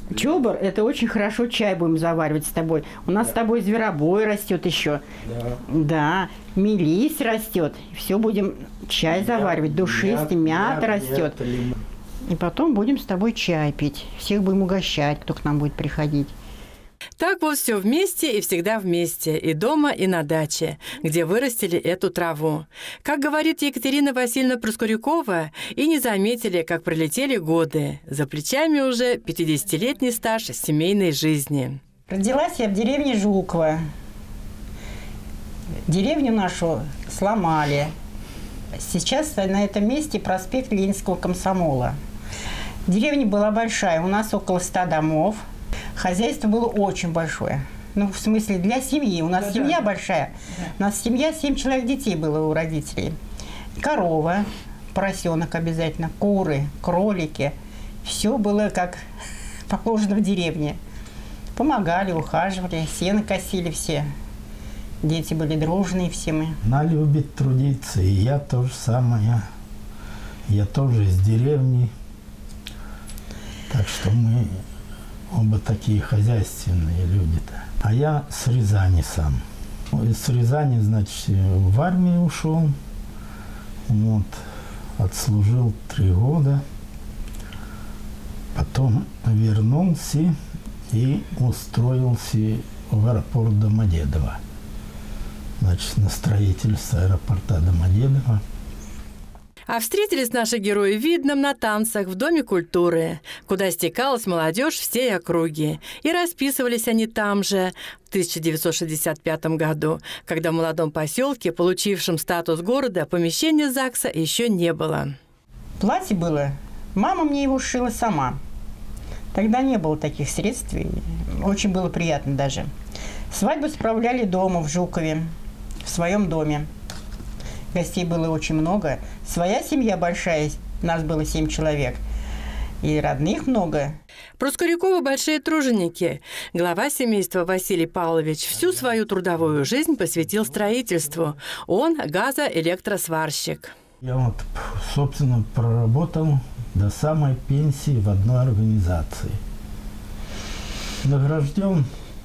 Чобор – это очень хорошо, чай будем заваривать с тобой. У нас с тобой зверобой растет еще. Да, мелис растет. Все будем чай заваривать, душистый, мята растет. И потом будем с тобой чай пить. Всех будем угощать, кто к нам будет приходить. Так вот все вместе и всегда вместе, и дома, и на даче, где вырастили эту траву. Как говорит Екатерина Васильевна Проскурякова, и не заметили, как пролетели годы. За плечами уже 50-летний стаж семейной жизни. Родилась я в деревне Жуково. Деревню нашу сломали. Сейчас на этом месте проспект Ленинского комсомола. Деревня была большая, у нас около 100 домов. Хозяйство было очень большое. Ну, в смысле, для семьи. У нас семья большая. У нас семья, 7 человек детей было у родителей. Корова, поросенок обязательно, куры, кролики. Все было как положено в деревне. Помогали, ухаживали, сено косили все. Дети были дружные все мы. Она любит трудиться, и я то же самое. Я тоже из деревни. Так что мы оба такие хозяйственные люди-то. А я с Рязани сам. Из Рязани, значит, в армию ушел. Вот. Отслужил 3 года. Потом вернулся и устроился в аэропорт Домодедово. Значит, на строительство аэропорта Домодедово. А встретились наши герои в Видном на танцах в Доме культуры, куда стекалась молодежь всей округи. И расписывались они там же в 1965 году, когда в молодом поселке, получившем статус города, помещения ЗАГСа еще не было. Платье было. Мама мне его шила сама. Тогда не было таких средств. И очень было приятно даже. Свадьбу справляли дома в Жукове, в своем доме. Гостей было очень много. Своя семья большая, нас было 7 человек. И родных много. Проскуряковы большие труженики. Глава семейства Василий Павлович всю свою трудовую жизнь посвятил строительству. Он газоэлектросварщик. Я вот, собственно, проработал до самой пенсии в одной организации. Награжден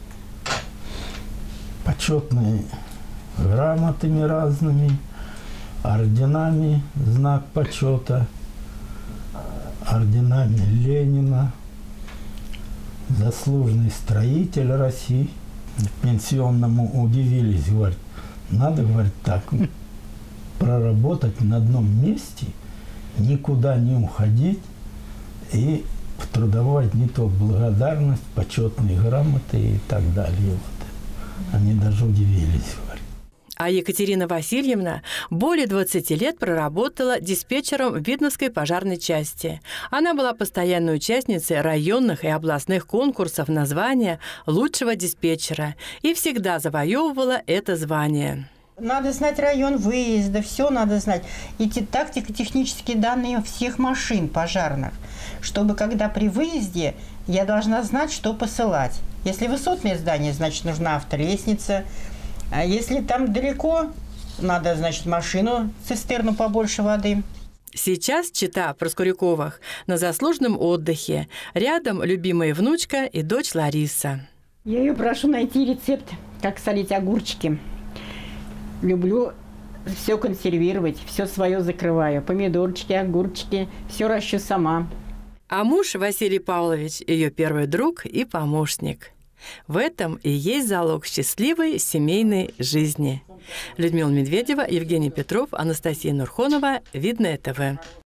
почетными грамотами разными, орденами, знак почета, орденами Ленина, заслуженный строитель России. Пенсионному удивились, говорят, надо, говорит, так проработать на одном месте, никуда не уходить и в трудовой не то благодарность, почетные грамоты и так далее. Вот. Они даже удивились, говорят. А Екатерина Васильевна более 20 лет проработала диспетчером в Видновской пожарной части. Она была постоянной участницей районных и областных конкурсов на звание лучшего диспетчера и всегда завоевывала это звание. Надо знать район выезда, все надо знать. И тактико-технические данные всех машин пожарных, чтобы когда при выезде я должна знать, что посылать. Если высотное здание, значит, нужна автолестница. А если там далеко, надо, значит, машину, цистерну побольше воды. Сейчас чета Проскуряковых на заслуженном отдыхе. Рядом любимая внучка и дочь Лариса. Я ее прошу найти рецепт, как солить огурчики. Люблю все консервировать, все свое закрываю. Помидорчики, огурчики, все ращу сама. А муж Василий Павлович – ее первый друг и помощник. В этом и есть залог счастливой семейной жизни. Людмила Медведева, Евгений Петров, Анастасия Нурхонова. Видное ТВ.